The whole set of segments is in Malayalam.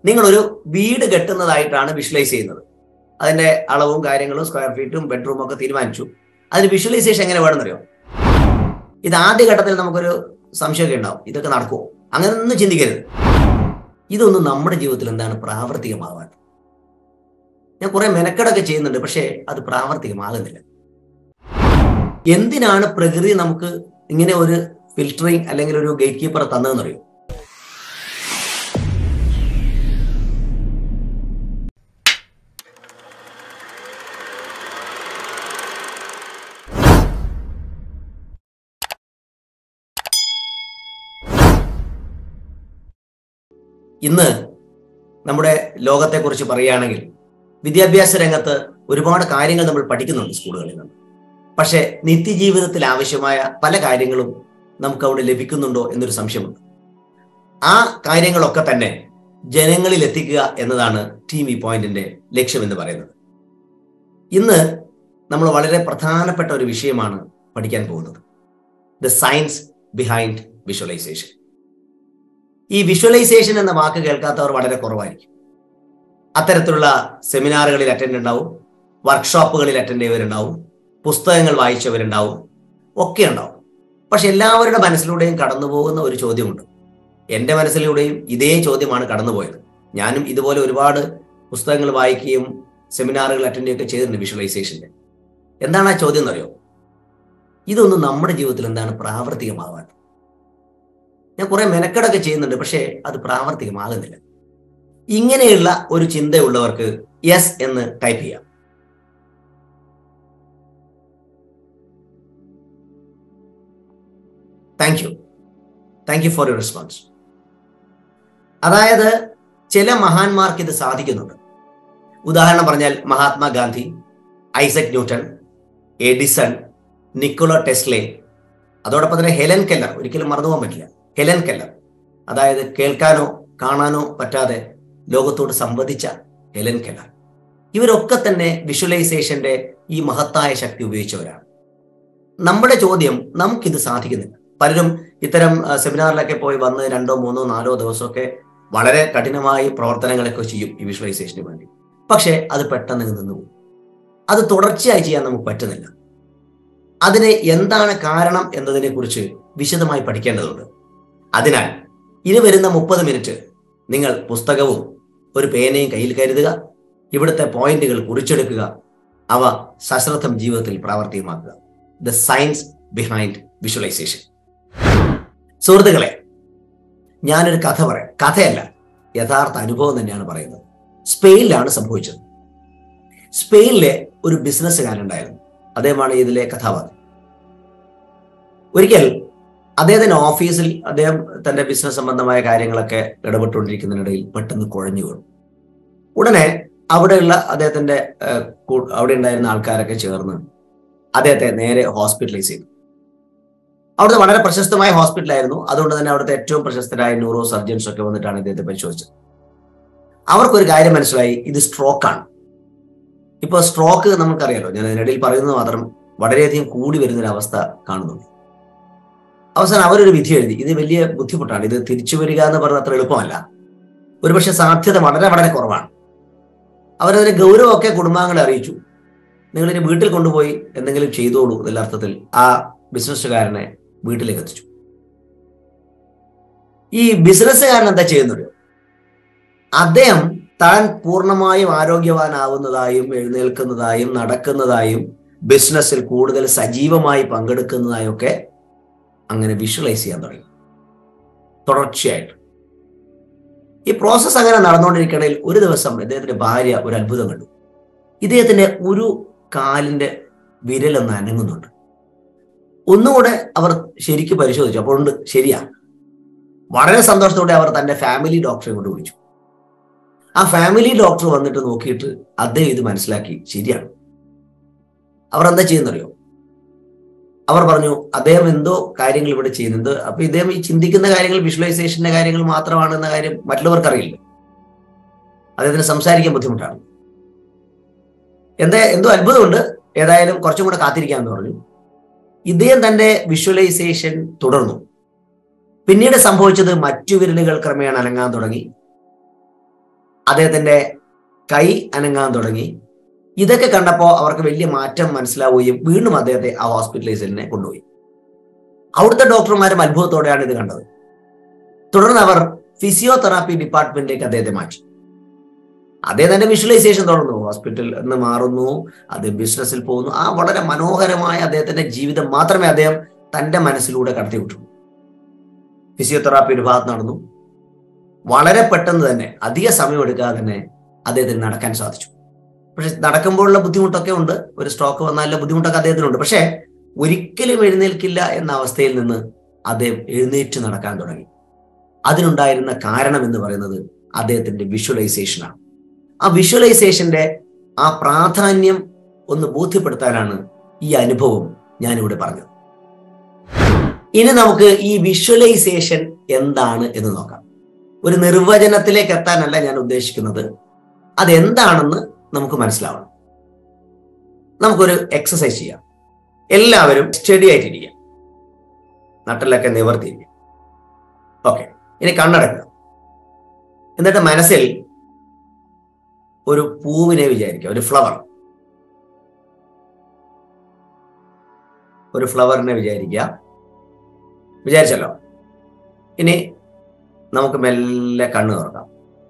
നിങ്ങളൊരു വീട് കെട്ടുന്നതായിട്ടാണ് വിഷ്വലൈസ് ചെയ്യുന്നത്. അതിന്റെ അളവും കാര്യങ്ങളും സ്ക്വയർ ഫീറ്റും ബെഡ്റൂമും ഒക്കെ തീരുമാനിച്ചു. അതിന് വിഷ്വലൈസേഷൻ എങ്ങനെ വേണമെന്നറിയോ? ഇത് ആദ്യ ഘട്ടത്തിൽ നമുക്കൊരു സംശയമൊക്കെ ഉണ്ടാവും, ഇതൊക്കെ നടക്കുമോ? അങ്ങനെ ഒന്നും ചിന്തിക്കരുത്. ഇതൊന്നും നമ്മുടെ ജീവിതത്തിൽ എന്താണ് പ്രാവർത്തികമാവാൻ. ഞാൻ കുറെ മെനക്കെടൊക്കെ ചെയ്യുന്നുണ്ട്, പക്ഷേ അത് പ്രാവർത്തികമാകുന്നില്ല. എന്തിനാണ് പ്രകൃതി നമുക്ക് ഇങ്ങനെ ഒരു ഫിൽറ്ററിങ് അല്ലെങ്കിൽ ഒരു ഗേറ്റ് കീപ്പർ തന്നതെന്നറിയോ? ഇന്ന് നമ്മുടെ ലോകത്തെക്കുറിച്ച് പറയുകയാണെങ്കിൽ വിദ്യാഭ്യാസ രംഗത്ത് ഒരുപാട് കാര്യങ്ങൾ നമ്മൾ പഠിക്കുന്നുണ്ട് സ്കൂളുകളിൽ നിന്ന്. പക്ഷെ നിത്യജീവിതത്തിൽ ആവശ്യമായ പല കാര്യങ്ങളും നമുക്ക് അവിടെ ലഭിക്കുന്നുണ്ടോ എന്നൊരു സംശയമുണ്ട്. ആ കാര്യങ്ങളൊക്കെ തന്നെ ജനങ്ങളിൽ എത്തിക്കുക എന്നതാണ് ടീം ഈ പോയിന്റിന്റെ ലക്ഷ്യം എന്ന് പറയുന്നത്. ഇന്ന് നമ്മൾ വളരെ പ്രധാനപ്പെട്ട ഒരു വിഷയമാണ് പഠിക്കാൻ പോകുന്നത്, ദ സയൻസ് ബിഹൈൻഡ് വിഷ്വലൈസേഷൻ. ഈ വിഷ്വലൈസേഷൻ എന്ന വാക്ക് കേൾക്കാത്തവർ വളരെ കുറവായിരിക്കും. അത്തരത്തിലുള്ള സെമിനാറുകളിൽ അറ്റൻഡ് ഉണ്ടാവും, വർക്ക്ഷോപ്പുകളിൽ അറ്റൻഡ് ചെയ്തവരുണ്ടാവും, പുസ്തകങ്ങൾ വായിച്ചവരുണ്ടാവും, ഒക്കെ ഉണ്ടാവും. പക്ഷെ എല്ലാവരുടെ മനസ്സിലൂടെയും കടന്നു പോകുന്ന ഒരു ചോദ്യമുണ്ട്. എൻ്റെ മനസ്സിലൂടെയും ഇതേ ചോദ്യമാണ് കടന്നുപോയത്. ഞാനും ഇതുപോലെ ഒരുപാട് പുസ്തകങ്ങൾ വായിക്കുകയും സെമിനാറുകൾ അറ്റൻഡ് ചെയ്യുകയൊക്കെ ചെയ്തിട്ടുണ്ട് വിഷ്വലൈസേഷൻ്റെ. എന്താണ് ആ ചോദ്യം എന്നറിയോ? ഇതൊന്നും നമ്മുടെ ജീവിതത്തിൽ എന്താണ് പ്രാവർത്തികമാവാൻ. ഞാൻ കുറെ മെനക്കെടൊക്കെ ചെയ്യുന്നുണ്ട്, പക്ഷേ അത് പ്രാവർത്തികമാകുന്നില്ല. ഇങ്ങനെയുള്ള ഒരു ചിന്തയുള്ളവർക്ക് യെസ് എന്ന് ടൈപ്പ് ചെയ്യാം. Thank you for your response. അതായത് ചില മഹാന്മാർക്ക് ഇത് സാധിക്കുന്നുണ്ട്. ഉദാഹരണം പറഞ്ഞാൽ Mahatma Gandhi, Isaac Newton, Edison, Nikola Tesla, അതോടൊപ്പം തന്നെ ഹെലൻ കെല്ലർ. ഒരിക്കലും മറന്നുപോകാൻ പറ്റില്ല. ഹെലൻ കെല്ലർ, അതായത് കേൾക്കാനോ കാണാനോ പറ്റാതെ ലോകത്തോട് സംവദിച്ച ഹെലൻ കെല്ലർ. ഇവരൊക്കെ തന്നെ വിഷ്വലൈസേഷന്റെ ഈ മഹത്തായ ശക്തി ഉപയോഗിച്ചവരാണ്. നമ്മുടെ ചോദ്യം, നമുക്കിത് സാധിക്കുന്നില്ല. പലരും ഇത്തരം സെമിനാറിലൊക്കെ പോയി വന്ന് 2, 3, 4 ദിവസമൊക്കെ വളരെ കഠിനമായി പ്രവർത്തനങ്ങളൊക്കെ ചെയ്യും ഈ വിഷ്വലൈസേഷന് വേണ്ടി. പക്ഷേ അത് പെട്ടെന്ന് നിന്നുപോകും. അത് തുടർച്ചയായി ചെയ്യാൻ നമുക്ക് പറ്റുന്നില്ല. അതിന് എന്താണ് കാരണം എന്നതിനെ കുറിച്ച് വിശദമായി പഠിക്കേണ്ടതുണ്ട്. അതിനാൽ ഇനി വരുന്ന 30 മിനിറ്റ് നിങ്ങൾ പുസ്തകവും ഒരു പേനയും കയ്യിൽ കരുതുക. ഇവിടുത്തെ പോയിന്റുകൾ കുറിച്ചെടുക്കുക. അവ സശ്രദ്ധം ജീവിതത്തിൽ പ്രാവർത്തികമാക്കുക. The science behind visualisation. സുഹൃത്തുക്കളെ, ഞാനൊരു കഥ പറയാം. കഥയല്ല, യഥാർത്ഥ അനുഭവം തന്നെയാണ് പറയുന്നത്. സ്പെയിനിലാണ് സംഭവിച്ചത്. സ്പെയിനിലെ ഒരു ബിസിനസ്സുകാരുണ്ടായിരുന്നു. അദ്ദേഹമാണ് ഇതിലെ കഥാപാത്രം. ഒരിക്കൽ അദ്ദേഹത്തിന്റെ ഓഫീസിൽ അദ്ദേഹം തന്റെ ബിസിനസ് സംബന്ധമായ കാര്യങ്ങളൊക്കെ ഇടപെട്ടുകൊണ്ടിരിക്കുന്നതിനിടയിൽ പെട്ടെന്ന് കുഴഞ്ഞു വീണു. ഉടനെ അവിടെയുള്ള അദ്ദേഹത്തിന്റെ അവിടെ ഉണ്ടായിരുന്ന ആൾക്കാരൊക്കെ ചേർന്ന് അദ്ദേഹത്തെ നേരെ ഹോസ്പിറ്റലൈസ് ചെയ്തു. അവിടുത്തെ വളരെ പ്രശസ്തമായ ഹോസ്പിറ്റലായിരുന്നു. അതുകൊണ്ട് തന്നെ അവിടുത്തെ ഏറ്റവും പ്രശസ്തരായ ന്യൂറോ സർജൻസ് ഒക്കെ വന്നിട്ടാണ് ഇദ്ദേഹത്തെ പരിശോധിച്ചത്. അവർക്കൊരു കാര്യം മനസ്സിലായി, ഇത് സ്ട്രോക്കാണ്. ഇപ്പോൾ സ്ട്രോക്ക് നമുക്കറിയാലോ, ഞാൻ അതിനിടയിൽ പറയുന്നത് മാത്രം, വളരെയധികം കൂടി വരുന്നൊരവസ്ഥ കാണുന്നുണ്ട്. അവസാനം അവരൊരു വിധി എഴുതി. ഇത് വലിയ ബുദ്ധിമുട്ടാണ്, ഇത് തിരിച്ചു വരിക എന്ന് പറഞ്ഞാൽ അത്ര എളുപ്പമല്ല, ഒരുപക്ഷെ സാധ്യത വളരെ വളരെ കുറവാണ്. അവരതിന് ഗൗരവമൊക്കെ കുടുംബാംഗങ്ങളെ അറിയിച്ചു. നിങ്ങളിനി വീട്ടിൽ കൊണ്ടുപോയി എന്തെങ്കിലും ചെയ്തോളൂ എന്നുള്ള അർത്ഥത്തിൽ ആ ബിസിനസ്സുകാരനെ വീട്ടിലേക്ക് എത്തിച്ചു. ഈ ബിസിനസ്സുകാരൻ എന്താ ചെയ്യുന്നത്? അദ്ദേഹം താൻ പൂർണ്ണമായും ആരോഗ്യവാനാവുന്നതായും എഴുന്നേൽക്കുന്നതായും നടക്കുന്നതായും ബിസിനസ്സിൽ കൂടുതൽ സജീവമായി പങ്കെടുക്കുന്നതായും ഒക്കെ അങ്ങനെ വിഷ്വലൈസ് ചെയ്യാൻ തുടങ്ങി തുടർച്ചയായിട്ട്. ഈ പ്രോസസ്സ് അങ്ങനെ നടന്നുകൊണ്ടിരിക്കണേൽ ഒരു ദിവസം ഇദ്ദേഹത്തിന്റെ ഭാര്യ ഒരു അത്ഭുതം കണ്ടു. ഇദ്ദേഹത്തിന്റെ ഒരു കാലിന്റെ വിരലൊന്ന് അനങ്ങുന്നുണ്ട്. ഒന്നുകൂടെ അവർ ശരിക്കും പരിശോധിച്ചു. അപ്പോൾ ഉണ്ട്, ശരിയാ. വളരെ സന്തോഷത്തോടെ അവർ തന്റെ ഫാമിലി ഡോക്ടറെ കൊണ്ട് വിളിച്ചു. ആ ഫാമിലി ഡോക്ടർ വന്നിട്ട് നോക്കിയിട്ട് അദ്ദേഹം ഇത് മനസ്സിലാക്കി, ശരിയാണ്. അവർ എന്താ ചെയ്യുന്നറിയോ? അവർ പറഞ്ഞു, അദ്ദേഹം എന്തോ കാര്യങ്ങൾ ഇവിടെ ചെയ്യുന്നുണ്ട്. അപ്പൊ ഇദ്ദേഹം ഈ ചിന്തിക്കുന്ന കാര്യങ്ങൾ വിഷ്വലൈസേഷന്റെ കാര്യങ്ങൾ മാത്രമാണെന്ന കാര്യം മറ്റുള്ളവർക്ക് അറിയില്ല. അദ്ദേഹത്തിന് സംസാരിക്കാൻ ബുദ്ധിമുട്ടാണ്. എന്തോ അത്ഭുതമുണ്ട്. ഏതായാലും കുറച്ചും കൂടെ കാത്തിരിക്കാമെന്ന് പറഞ്ഞു. ഇദ്ദേഹം തന്റെ വിഷ്വലൈസേഷൻ തുടർന്നു. പിന്നീട് സംഭവിച്ചത് മറ്റു വിരലുകൾ ക്രമേണ അനങ്ങാൻ തുടങ്ങി. അദ്ദേഹത്തിന്റെ കൈ അനങ്ങാൻ തുടങ്ങി. ഇതൊക്കെ കണ്ടപ്പോൾ അവർക്ക് വലിയ മാറ്റം മനസ്സിലാവുകയും വീണ്ടും അദ്ദേഹത്തെ ആ ഹോസ്പിറ്റലൈസേഷനെ കൊണ്ടുപോയി. അവിടുത്തെ ഡോക്ടർമാരും അത്ഭുതത്തോടെയാണ് ഇത് കണ്ടത്. തുടർന്ന് അവർ ഫിസിയോതെറാപ്പി ഡിപ്പാർട്ട്മെന്റിലേക്ക് അദ്ദേഹത്തെ മാറ്റി. അദ്ദേഹം തന്റെ വിഷ്വലൈസേഷൻ തുടർന്നു, ഹോസ്പിറ്റലിൽ നിന്ന് മാറുന്നു, അദ്ദേഹം ബിസിനസ്സിൽ പോകുന്നു. ആ വളരെ മനോഹരമായ അദ്ദേഹത്തിന്റെ ജീവിതം മാത്രമേ അദ്ദേഹം തന്റെ മനസ്സിലൂടെ കടത്തിവിട്ടു. ഫിസിയോതെറാപ്പി ഒരു ഭാഗത്ത് നടന്നു. വളരെ പെട്ടെന്ന് തന്നെ, അധിക സമയം എടുക്കാതെ തന്നെ അദ്ദേഹത്തിന് നടക്കാൻ സാധിച്ചു. പക്ഷെ നടക്കുമ്പോഴുള്ള ബുദ്ധിമുട്ടൊക്കെ ഉണ്ട്, ഒരു സ്ട്രോക്ക് വന്നാലുള്ള ബുദ്ധിമുട്ടൊക്കെ അദ്ദേഹത്തിനുണ്ട്. പക്ഷെ ഒരിക്കലും എഴുന്നേൽക്കില്ല എന്ന അവസ്ഥയിൽ നിന്ന് അദ്ദേഹം എഴുന്നേറ്റ് നടക്കാൻ തുടങ്ങി. അതിനുണ്ടായിരുന്ന കാരണം എന്ന് പറയുന്നത് അദ്ദേഹത്തിന്റെ വിഷ്വലൈസേഷനാണ്. ആ വിഷ്വലൈസേഷന്റെ ആ പ്രാധാന്യം ഒന്ന് ബോധ്യപ്പെടുത്താനാണ് ഈ അനുഭവം ഞാനിവിടെ പറഞ്ഞത്. ഇനി നമുക്ക് ഈ വിഷ്വലൈസേഷൻ എന്താണ് എന്ന് നോക്കാം. ഒരു നിർവചനത്തിലേക്ക് എത്താനല്ല ഞാൻ ഉദ്ദേശിക്കുന്നത്, അതെന്താണെന്ന് നമുക്ക് മനസ്സിലാവണം. നമുക്കൊരു എക്സസൈസ് ചെയ്യാം. എല്ലാവരും സ്റ്റഡി ആയിട്ടിരിക്കുക, നട്ടിലൊക്കെ നിവർത്തിയിരിക്കുക. ഓക്കെ, ഇനി കണ്ണടക്കുക. എന്നിട്ട് മനസ്സിൽ ഒരു പൂവിനെ വിചാരിക്കുക, ഒരു ഫ്ലവറിനെ വിചാരിച്ചല്ലോ. ഇനി നമുക്ക് മെല്ലെ കണ്ണ് തുറക്കാം.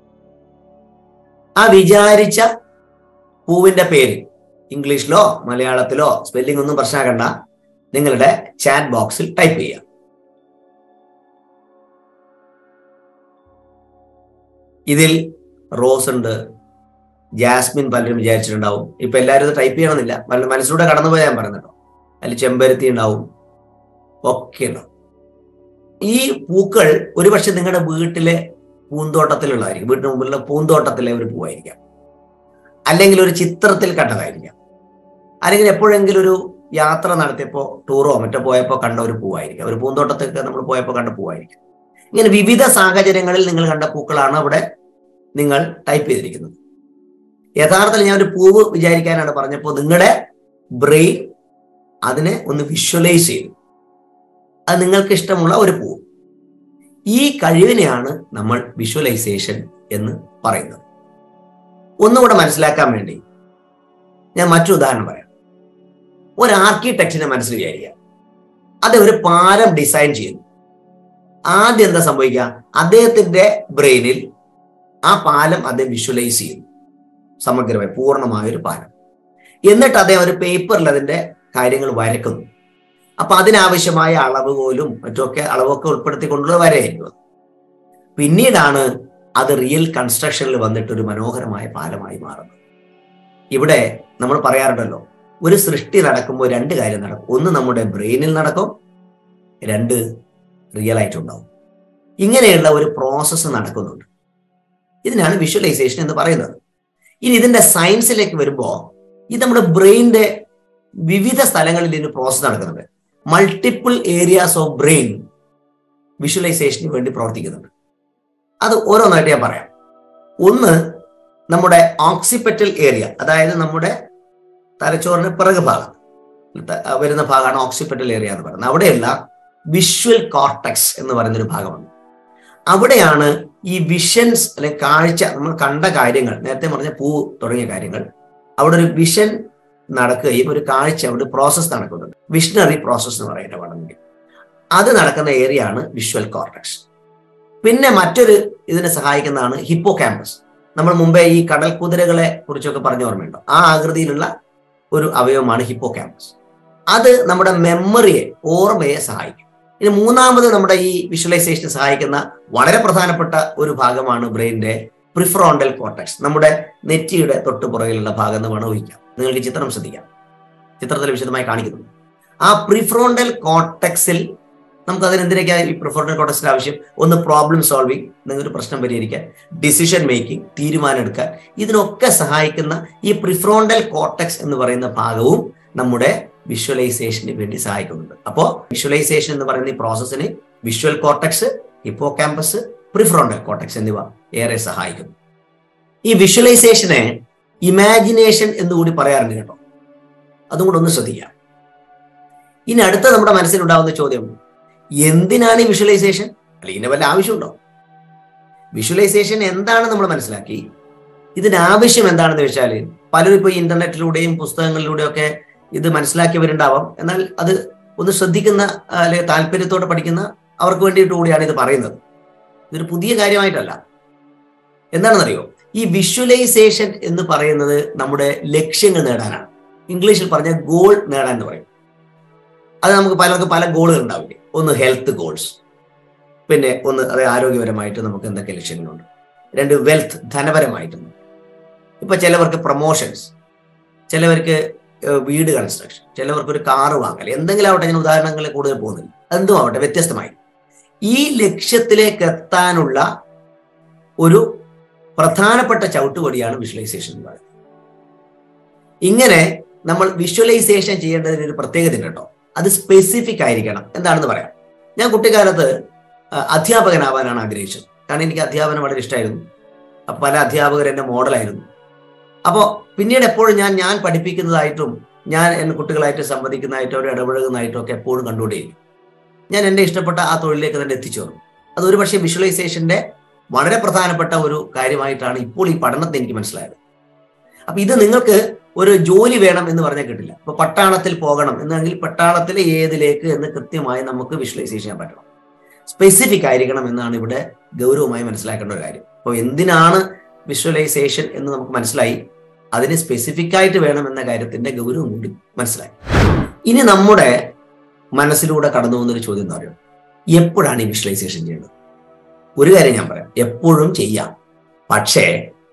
ആ വിചാരിച്ച പൂവിന്റെ പേര് ഇംഗ്ലീഷിലോ മലയാളത്തിലോ സ്പെല്ലിംഗ് ഒന്നും പ്രശ്നമാക്കണ്ട, നിങ്ങളുടെ ചാറ്റ് ബോക്സിൽ ടൈപ്പ് ചെയ്യുക. ഇതിൽ റോസ് ഉണ്ട്, ജാസ്മിൻ പലരും വിചാരിച്ചിട്ടുണ്ടാവും. ഇപ്പൊ എല്ലാവരും ഇത് ടൈപ്പ് ചെയ്യണമെന്നില്ല, മനസ്സിലൂടെ കടന്നുപോയാൽ ഞാൻ പറയുന്നുണ്ടോ. അതിൽ ചെമ്പരത്തി ഉണ്ടാവും, ഒക്കെ ഉണ്ടാവും. ഈ പൂക്കൾ ഒരുപക്ഷെ നിങ്ങളുടെ വീട്ടിലെ പൂന്തോട്ടത്തിലുള്ളതായിരിക്കും, വീട്ടിന് മുമ്പിലുള്ള പൂന്തോട്ടത്തിലെ ഒരു പൂവായിരിക്കാം, അല്ലെങ്കിൽ ഒരു ചിത്രത്തിൽ കണ്ടതായിരിക്കാം, അല്ലെങ്കിൽ എപ്പോഴെങ്കിലും ഒരു യാത്ര നടത്തിയപ്പോ ടൂറോ മറ്റോ പോയപ്പോൾ കണ്ട ഒരു പൂവായിരിക്കാം, ഒരു പൂന്തോട്ടത്തൊക്കെ നമ്മൾ പോയപ്പോൾ കണ്ട പൂവായിരിക്കും. ഇങ്ങനെ വിവിധ സാഹചര്യങ്ങളിൽ നിങ്ങൾ കണ്ട പൂക്കളാണ് അവിടെ നിങ്ങൾ ടൈപ്പ് ചെയ്തിരിക്കുന്നത്. യഥാർത്ഥത്തിൽ ഞാൻ ഒരു പൂവ് വിചാരിക്കാനാണ് പറഞ്ഞപ്പോൾ നിങ്ങളുടെ ബ്രെയിൻ അതിനെ ഒന്ന് വിഷ്വലൈസ് ചെയ്തു. അത് നിങ്ങൾക്ക് ഇഷ്ടമുള്ള ഒരു പൂവ്. ഈ കഴിവിനെയാണ് നമ്മൾ വിഷ്വലൈസേഷൻ എന്ന് പറയുന്നത്. ഒന്നുകൂടെ മനസ്സിലാക്കാൻ വേണ്ടി ഞാൻ മറ്റൊരു ഉദാഹരണം പറയാം. ഒരു ആർക്കിടെക്റ്റിനെ മനസ്സിൽ വിചാരിക്കുക. അത് ഒരു പാലം ഡിസൈൻ ചെയ്യുന്നു. ആദ്യം എന്താ സംഭവിക്കുക? അദ്ദേഹത്തിന്റെ ബ്രെയിനിൽ ആ പാലം അദ്ദേഹം വിഷ്വലൈസ് ചെയ്യുന്നു, സമഗ്രമായി പൂർണ്ണമായ ഒരു പാലം. എന്നിട്ട് അദ്ദേഹം ഒരു പേപ്പറിൽ അതിന്റെ കാര്യങ്ങൾ വരക്കുന്നു. അപ്പൊ അതിനാവശ്യമായ അളവുകോലും മറ്റൊക്കെ അളവൊക്കെ ഉൾപ്പെടുത്തിക്കൊണ്ടുള്ള വരയായിരുന്നു. പിന്നീടാണ് അത് റിയൽ കൺസ്ട്രക്ഷനിൽ വന്നിട്ട് ഒരു മനോഹരമായ പാലമായി മാറുന്നത്. ഇവിടെ നമ്മൾ പറയാറുണ്ടല്ലോ, ഒരു സൃഷ്ടി നടക്കുമ്പോൾ രണ്ട് കാര്യം നടക്കും. ഒന്ന് നമ്മുടെ ബ്രെയിനിൽ നടക്കും, രണ്ട് റിയൽ ആയിട്ടുണ്ടാവും. ഇങ്ങനെയുള്ള ഒരു പ്രോസസ്സ് നടക്കുന്നുണ്ട്. ഇതിനാണ് വിഷ്വലൈസേഷൻ എന്ന് പറയുന്നത്. ഇനി ഇതിന്റെ സയൻസിലേക്ക് വരുമ്പോൾ ഇത് നമ്മുടെ ബ്രെയിനിന്റെ വിവിധ സ്ഥലങ്ങളിൽ ഇതിന് പ്രോസസ്സ് നടക്കുന്നുണ്ട്. മൾട്ടിപ്പിൾ ഏരിയാസ് ഓഫ് ബ്രെയിൻ വിഷ്വലൈസേഷന് വേണ്ടി പ്രവർത്തിക്കുന്നുണ്ട്. അത് ഓരോന്നായിട്ട് ഞാൻ പറയാം. ഒന്ന്, നമ്മുടെ ഓക്സിപിറ്റൽ ഏരിയ, അതായത് നമ്മുടെ തലച്ചോറിന്റെ പിറകു ഭാഗം വരുന്ന ഭാഗമാണ് ഓക്സിപിറ്റൽ ഏരിയ എന്ന് പറയുന്നത്. അവിടെയല്ല വിഷ്വൽ കോർട്ടക്സ് എന്ന് പറയുന്നൊരു ഭാഗമുണ്ട്. അവിടെയാണ് ഈ വിഷൻസ് അല്ലെങ്കിൽ കാഴ്ച, നമ്മൾ കണ്ട കാര്യങ്ങൾ, നേരത്തെ പറഞ്ഞ പൂ തുടങ്ങിയ കാര്യങ്ങൾ, അവിടെ ഒരു വിഷൻ നടക്കുകയും ഒരു കാഴ്ച, ഒരു പ്രോസസ്സ് നടക്കുന്നുണ്ട്. വിഷണറി പ്രോസസ് എന്ന് പറയുന്നത് വേണമെങ്കിൽ അത് നടക്കുന്ന ഏരിയ ആണ് വിഷ്വൽ കോർട്ടക്സ്. പിന്നെ മറ്റൊരു ഇതിനെ സഹായിക്കുന്നതാണ് ഹിപ്പോ ക്യാമ്പസ്. നമ്മൾ മുമ്പേ ഈ കടൽ കുതിരകളെ കുറിച്ചൊക്കെ പറഞ്ഞ ഓർമ്മയുണ്ടോ? ആ ആകൃതിയിലുള്ള ഒരു അവയവമാണ് ഹിപ്പോ ക്യാമ്പസ്. അത് നമ്മുടെ മെമ്മറിയെ, ഓർമ്മയെ സഹായിക്കും. ഇനി മൂന്നാമത് നമ്മുടെ ഈ വിഷ്വലൈസേഷന് സഹായിക്കുന്ന വളരെ പ്രധാനപ്പെട്ട ഒരു ഭാഗമാണ് ബ്രെയിനിന്റെ പ്രിഫ്രോണ്ടൽ കോർട്ടക്സ്. നമ്മുടെ നെറ്റിയുടെ തൊട്ടുപുറകിലുള്ള ഭാഗം എന്ന് വേണം ഊഹിക്കാം. നിങ്ങൾക്ക് ചിത്രം ശ്രദ്ധിക്കാം, ചിത്രത്തിൽ വിശദമായി കാണിക്കുന്നു. ആ പ്രിഫ്രോണ്ടൽ കോർട്ടക്സിൽ നമുക്ക് അതിനെന്തിനൊക്കെയാണ് ഈ പ്രിഫ്രോണ്ടൽ കോർട്ടക്സിന്റെ ആവശ്യം? ഒന്ന് പ്രോബ്ലം സോൾവിങ്, നിങ്ങൾക്കൊരു പ്രശ്നം പരിഹരിക്കാൻ, ഡിസിഷൻ മേക്കിംഗ്, തീരുമാനം എടുക്കാൻ, ഇതിനൊക്കെ സഹായിക്കുന്ന ഈ പ്രിഫ്രോണ്ടൽ കോർട്ടക്സ് എന്ന് പറയുന്ന ഭാഗവും നമ്മുടെ വിഷ്വലൈസേഷന് വേണ്ടി സഹായിക്കുന്നുണ്ട്. അപ്പോൾ വിഷ്വലൈസേഷൻ എന്ന് പറയുന്ന ഈ പ്രോസസ്സിന് visual cortex, hippocampus, prefrontal cortex എന്നിവ ഏറെ സഹായിക്കുന്നു. ഈ വിഷ്വലൈസേഷനെ ഇമാജിനേഷൻ എന്നുകൂടി പറയാറുണ്ട് കേട്ടോ. അതും കൂടെ ഒന്ന് ശ്രദ്ധിക്കാം. ഇനി അടുത്ത നമ്മുടെ മനസ്സിലുണ്ടാവുന്ന ചോദ്യം, എന്തിനാണ് ഈ വിഷ്വലൈസേഷൻ? അല്ലെങ്കിൽ ഇതിന് വല്ല ആവശ്യമുണ്ടോ? വിഷ്വലൈസേഷൻ എന്താണ് നമ്മൾ മനസ്സിലാക്കി. ഇതിന് ആവശ്യം എന്താണെന്ന് വെച്ചാൽ പലരും ഇപ്പോൾ ഇന്റർനെറ്റിലൂടെയും പുസ്തകങ്ങളിലൂടെയും ഒക്കെ ഇത് മനസ്സിലാക്കിയവരുണ്ടാവാം. എന്നാൽ അത് ഒന്ന് ശ്രദ്ധിക്കുന്ന അല്ലെങ്കിൽ താല്പര്യത്തോടെ പഠിക്കുന്ന അവർക്ക് വേണ്ടിയിട്ട് കൂടിയാണ് ഇത് പറയുന്നത്. ഇതൊരു പുതിയ കാര്യമായിട്ടല്ല. എന്താണെന്നറിയോ, ഈ വിഷ്വലൈസേഷൻ എന്ന് പറയുന്നത് നമ്മുടെ ലക്ഷ്യങ്ങൾ നേടാനാണ്. ഇംഗ്ലീഷിൽ പറഞ്ഞ ഗോൾ നേടാൻ എന്ന് പറയും. അത് നമുക്ക് പലർക്കും പല ഗോളുകൾ ഉണ്ടാവില്ലേ. ഒന്ന് ഹെൽത്ത് ഗോൾസ്, പിന്നെ ഒന്ന് അതായത് ആരോഗ്യപരമായിട്ട് നമുക്ക് എന്തൊക്കെ ലക്ഷ്യങ്ങളുണ്ട്. രണ്ട് വെൽത്ത്, ധനപരമായിട്ടുണ്ട്. ഇപ്പൊ ചിലവർക്ക് പ്രൊമോഷൻസ്, ചിലവർക്ക് വീട് കൺസ്ട്രക്ഷൻ, ചിലവർക്ക് ഒരു കാറ് വാങ്ങൽ, എന്തെങ്കിലും ആവട്ടെ. ഞാൻ ഉദാഹരണങ്ങളിൽ കൂടുതൽ പോകുന്നില്ല. എന്തും ആവട്ടെ, വ്യത്യസ്തമായി ഈ ലക്ഷ്യത്തിലേക്ക് എത്താനുള്ള ഒരു പ്രധാനപ്പെട്ട ചവിട്ടുപടിയാണ് വിഷ്വലൈസേഷൻ എന്ന് പറയുന്നത്. ഇങ്ങനെ നമ്മൾ വിഷ്വലൈസേഷൻ ചെയ്യേണ്ടതിന് ഒരു പ്രത്യേകത ഉണ്ട് കേട്ടോ. അത് സ്പെസിഫിക് ആയിരിക്കണം. എന്താണെന്ന് പറയാം. ഞാൻ കുട്ടിക്കാലത്ത് അധ്യാപകനാവാനാണ് ആഗ്രഹിച്ചത്. കാരണം എനിക്ക് അധ്യാപനം വളരെ ഇഷ്ടമായിരുന്നു. പല അധ്യാപകർ എൻ്റെ മോഡലായിരുന്നു. അപ്പോൾ പിന്നീട് എപ്പോഴും ഞാൻ പഠിപ്പിക്കുന്നതായിട്ടും ഞാൻ എൻ്റെ കുട്ടികളായിട്ട് സംവദിക്കുന്നതായിട്ടും അവർ ഇടപഴകുന്നതായിട്ടും ഒക്കെ എപ്പോഴും കണ്ടുകൊണ്ടേയിരിക്കും. ഞാൻ എൻ്റെ ഇഷ്ടപ്പെട്ട ആ തൊഴിലേക്ക് തന്നെ എത്തിച്ചേർന്നു. അത് ഒരുപക്ഷെ വിഷ്വലൈസേഷൻ്റെ വളരെ പ്രധാനപ്പെട്ട ഒരു കാര്യമായിട്ടാണ് ഇപ്പോൾ ഈ പഠനത്തിൽ എനിക്ക് മനസ്സിലായത്. അപ്പൊ ഇത് നിങ്ങൾക്ക് ഒരു ജോലി വേണം എന്ന് പറഞ്ഞാൽ കിട്ടില്ല. ഇപ്പൊ പട്ടാളത്തിൽ പോകണം എന്നെങ്കിൽ പട്ടാളത്തിലെ ഏതിലേക്ക് എന്ന് കൃത്യമായി നമുക്ക് വിഷ്വലൈസേഷൻ ചെയ്യാൻ പറ്റണം. സ്പെസിഫിക് ആയിരിക്കണം എന്നാണ് ഇവിടെ ഗൗരവമായി മനസ്സിലാക്കേണ്ട ഒരു കാര്യം. അപ്പോൾ എന്തിനാണ് വിഷ്വലൈസേഷൻ എന്ന് നമുക്ക് മനസ്സിലായി. അതിന് സ്പെസിഫിക് ആയിട്ട് വേണം എന്ന കാര്യത്തിന്റെ ഗൗരവം കൂടി മനസ്സിലായി. ഇനി നമ്മുടെ മനസ്സിലൂടെ കടന്നു പോകുന്നൊരു ചോദ്യം എന്ന് പറയുന്നത്, എപ്പോഴാണ് ഈ വിഷ്വലൈസേഷൻ ചെയ്യേണ്ടത്? ഒരു കാര്യം ഞാൻ പറയാം, എപ്പോഴും ചെയ്യാം. പക്ഷേ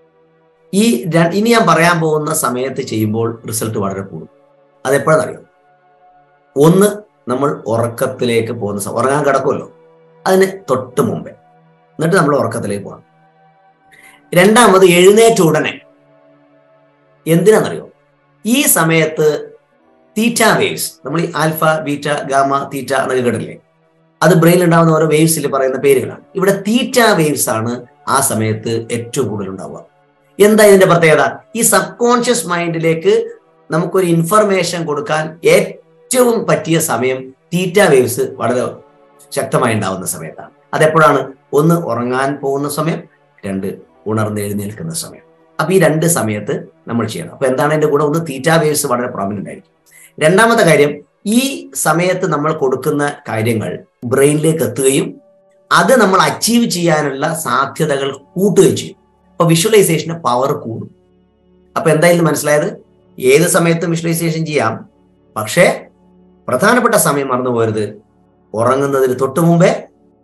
ഇനി ഞാൻ പറയാൻ പോകുന്ന സമയത്ത് ചെയ്യുമ്പോൾ റിസൾട്ട് വളരെ കൂടും. അതെപ്പോഴാണെന്നറിയോ? ഒന്ന്, നമ്മൾ ഉറക്കത്തിലേക്ക് പോകുന്ന ഉറങ്ങാൻ കിടക്കുമല്ലോ, അതിന് തൊട്ട് മുമ്പേ, എന്നിട്ട് നമ്മൾ ഉറക്കത്തിലേക്ക് പോകണം. രണ്ടാമത്, എഴുന്നേറ്റ ഉടനെ. എന്തിനാണെന്നറിയോ? ഈ സമയത്ത് തീറ്റ വേവ്സ്, നമ്മൾ ഈ ആൽഫ, ബീറ്റ, ഗാമ, തീറ്റ എന്നൊക്കെ കേട്ടില്ലേ? അത് ബ്രെയിനിൽ ഉണ്ടാകുന്ന ഓരോ വേവ്സിൽ പറയുന്ന പേരുകളാണ്. ഇവിടെ തീറ്റ വേവ്സ് ആണ് ആ സമയത്ത് ഏറ്റവും കൂടുതൽ ഉണ്ടാവുക. എന്താ ഇതിന്റെ പ്രത്യേകത? ഈ സബ് കോൺഷ്യസ് മൈൻഡിലേക്ക് നമുക്കൊരു ഇൻഫർമേഷൻ കൊടുക്കാൻ ഏറ്റവും പറ്റിയ സമയം തീറ്റ വേവ്സ് വളരെ ശക്തമായി ഉണ്ടാവുന്ന സമയത്താണ്. അതെപ്പോഴാണ്? ഒന്ന്, ഉറങ്ങാൻ പോകുന്ന സമയം, രണ്ട്, ഉണർന്നെഴുന്നേൽക്കുന്ന സമയം. അപ്പൊ ഈ രണ്ട് സമയത്ത് നമ്മൾ ചെയ്യണം. അപ്പൊ എന്താണ് എന്റെ കൂടെ? ഒന്ന്, തീറ്റ വേവ്സ് വളരെ പ്രോമിനന്റ് ആയിരിക്കും. രണ്ടാമത്തെ കാര്യം, ഈ സമയത്ത് നമ്മൾ കൊടുക്കുന്ന കാര്യങ്ങൾ ബ്രെയിനിലേക്ക് എത്തുകയും അത് നമ്മൾ അച്ചീവ് ചെയ്യാനുള്ള സാധ്യതകൾ കൂട്ടുകയും ചെയ്യും. അപ്പൊ വിഷ്വലൈസേഷന് പവർ കൂടും. അപ്പൊ എന്തായാലും മനസ്സിലായത്, ഏത് സമയത്തും വിഷ്വലൈസേഷൻ ചെയ്യാം. പക്ഷേ പ്രധാനപ്പെട്ട സമയം മറന്നു പോകരുത്. ഉറങ്ങുന്നതിന് തൊട്ട് മുമ്പേ,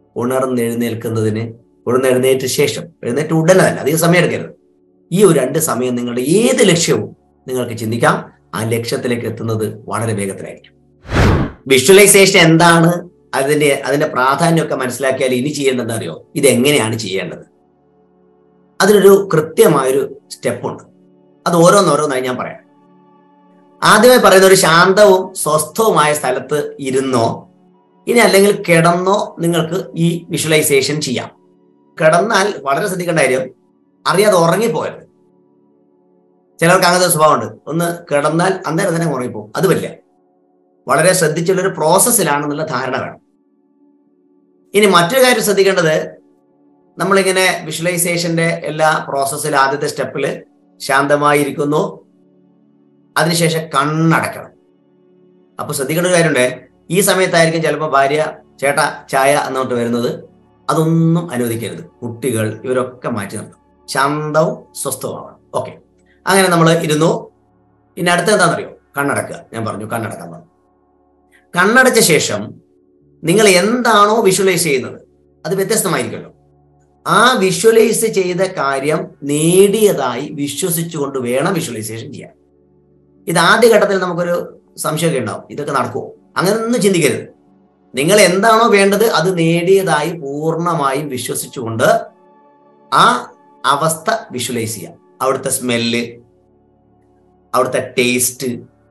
ഉണർന്നെഴുന്നേറ്റ ശേഷം. എഴുന്നേറ്റ് ഉടനെ തന്നെ, അധികം സമയം എടുക്കരുത്. ഈ ഒരു 2 സമയം നിങ്ങളുടെ ഏത് ലക്ഷ്യവും നിങ്ങൾക്ക് ചിന്തിക്കാം. ആ ലക്ഷ്യത്തിലേക്ക് എത്തുന്നത് വളരെ വേഗത്തിലായിരിക്കും. വിഷ്വലൈസേഷൻ എന്താണ്, അതിന്റെ പ്രാധാന്യമൊക്കെ മനസ്സിലാക്കിയാൽ ഇനി ചെയ്യേണ്ടതെന്ന് അറിയോ? ഇതെങ്ങനെയാണ് ചെയ്യേണ്ടത്? അതിനൊരു കൃത്യമായൊരു സ്റ്റെപ്പുണ്ട്. അത് ഓരോന്നോരോന്നായി ഞാൻ പറയാം. ആദ്യമായി പറയുന്ന, ഒരു ശാന്തവും സ്വസ്ഥവുമായ സ്ഥലത്ത് ഇരുന്നോ, ഇനി അല്ലെങ്കിൽ കിടന്നോ നിങ്ങൾക്ക് ഈ വിഷ്വലൈസേഷൻ ചെയ്യാം. കിടന്നാൽ വളരെ ശ്രദ്ധിക്കേണ്ട കാര്യം, അറിയാതെ ഉറങ്ങിപ്പോയത്. ചിലർക്ക് അങ്ങനത്തെ സ്വഭാവമുണ്ട്. ഒന്ന് കിടന്നാൽ അന്നേരം തന്നെ ഉറങ്ങിപ്പോകും. അത് പറ്റില്ല. വളരെ ശ്രദ്ധിച്ചുള്ളൊരു പ്രോസസ്സിലാണെന്നുള്ള ധാരണ വേണം. ഇനി മറ്റൊരു കാര്യം ശ്രദ്ധിക്കേണ്ടത്, നമ്മളിങ്ങനെ വിഷ്വലൈസേഷന്റെ എല്ലാ പ്രോസസ്സിലും ആദ്യത്തെ സ്റ്റെപ്പിൽ ശാന്തമായിരിക്കുന്നു, അതിനുശേഷം കണ്ണടക്കണം. അപ്പൊ ശ്രദ്ധിക്കേണ്ട ഒരു കാര്യമുണ്ട്. ഈ സമയത്തായിരിക്കും ചിലപ്പോൾ ഭാര്യ, ചേട്ടാ ചായ എന്നോട്ട് വരുന്നത്. അതൊന്നും അനുവദിക്കരുത്. കുട്ടികൾ ഇവരൊക്കെ മാറ്റി നിർത്തും. ശാന്തവും സ്വസ്ഥവുമാണ്. ഓക്കെ, അങ്ങനെ നമ്മൾ ഇരുന്നു. ഇനി അടുത്ത എന്താണെന്നറിയോ? കണ്ണടക്കുക. ഞാൻ പറഞ്ഞു കണ്ണടക്കാൻ പറഞ്ഞു. കണ്ണടച്ച ശേഷം നിങ്ങൾ എന്താണോ വിഷ്വലൈസ് ചെയ്യുന്നത് അത് വ്യത്യസ്തമായിരിക്കുമല്ലോ. ആ വിഷ്വലൈസ് ചെയ്ത കാര്യം നേടിയതായി വിശ്വസിച്ചുകൊണ്ട് വേണം വിഷ്വലൈസേഷൻ ചെയ്യാൻ. ഇത് ആദ്യഘട്ടത്തിൽ നമുക്കൊരു സംശയമൊക്കെ ഉണ്ടാവും, ഇതൊക്കെ നടക്കുമോ? അങ്ങനെ ഒന്നും ചിന്തിക്കരുത്. നിങ്ങൾ എന്താണോ വേണ്ടത് അത് നേടിയതായി പൂർണ്ണമായും വിശ്വസിച്ചുകൊണ്ട് ആ അവസ്ഥ വിഷ്വലൈസ് ചെയ്യാം. അവിടുത്തെ സ്മെല്ല്, അവിടുത്തെ ടേസ്റ്റ്,